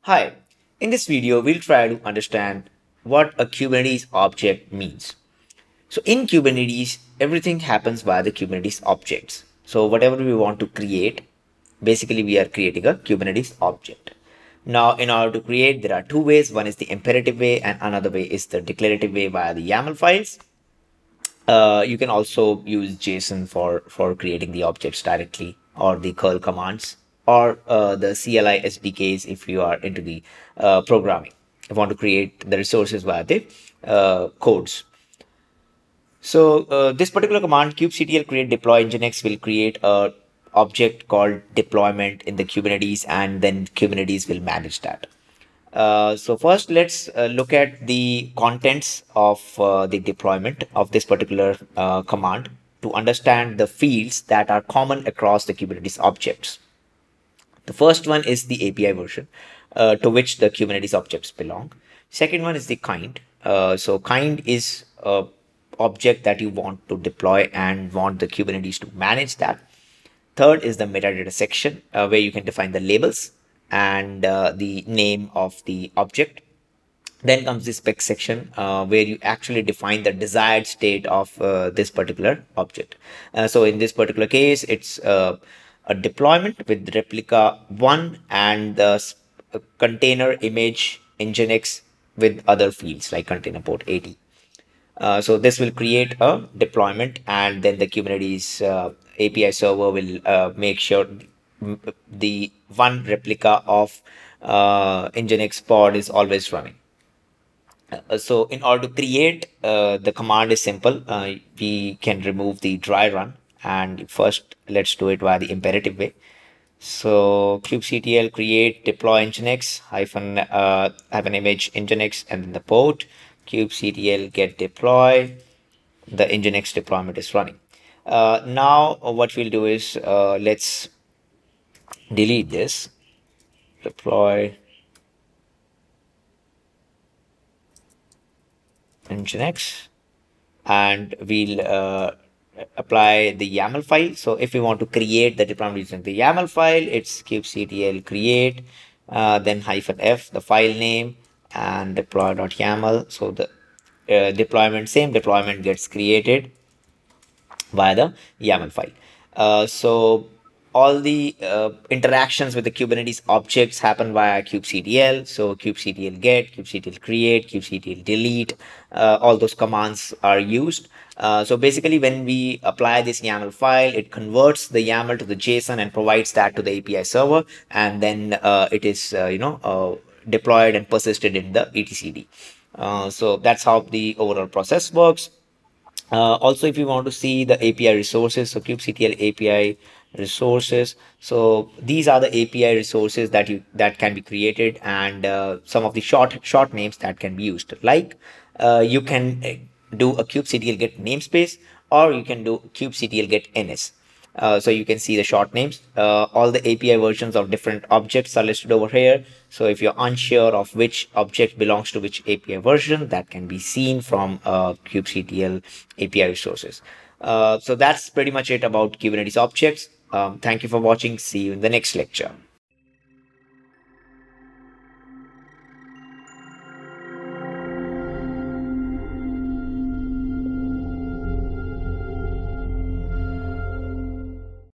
Hi, in this video, we'll try to understand what a Kubernetes object means. So in Kubernetes, everything happens via the Kubernetes objects. So whatever we want to create, basically we are creating a Kubernetes object. Now, in order to create, there are two ways. One is the imperative way and another way is the declarative way via the YAML files. You can also use JSON for creating the objects directly, or the curl commands, or the CLI SDKs if you are into the programming. You want to create the resources via the codes. So this particular command, kubectl create deploy nginx, will create a object called deployment in the Kubernetes, and then Kubernetes will manage that. So first, let's look at the contents of the deployment of this particular command to understand the fields that are common across the Kubernetes objects. The first one is the API version to which the Kubernetes objects belong. Second one is the kind. So kind is a object that you want to deploy and want the Kubernetes to manage that. Third is the metadata section where you can define the labels and the name of the object. Then comes the spec section where you actually define the desired state of this particular object. So in this particular case, it's a deployment with replica 1 and the container image nginx with other fields like container port 80. So this will create a deployment, and then the Kubernetes API server will make sure the one replica of nginx pod is always running. So in order to create, the command is simple. We can remove the dry run, and first let's do it via the imperative way. So kubectl create deploy nginx hyphen have an image nginx and then the port kubectl get deploy. The nginx deployment is running. Now what we'll do is let's delete this deploy nginx, and we'll apply the YAML file. So if we want to create the deployment using the YAML file, it's kubectl create, then -f, the file name, and deploy.yaml. So the same deployment gets created via the YAML file. So all the interactions with the Kubernetes objects happen via kubectl. So kubectl get, kubectl create, kubectl delete, all those commands are used. So basically, when we apply this YAML file, it converts the YAML to the JSON and provides that to the API server, and then it is deployed and persisted in the etcd. So that's how the overall process works. Also, if you want to see the API resources, so kubectl API resources. So these are the API resources that can be created, and some of the short names that can be used. Like you can do a kubectl get namespace, or you can do kubectl get ns. So you can see the short names. All the API versions of different objects are listed over here. So if you're unsure of which object belongs to which API version, that can be seen from kubectl API resources. So that's pretty much it about Kubernetes objects. Thank you for watching. See you in the next lecture.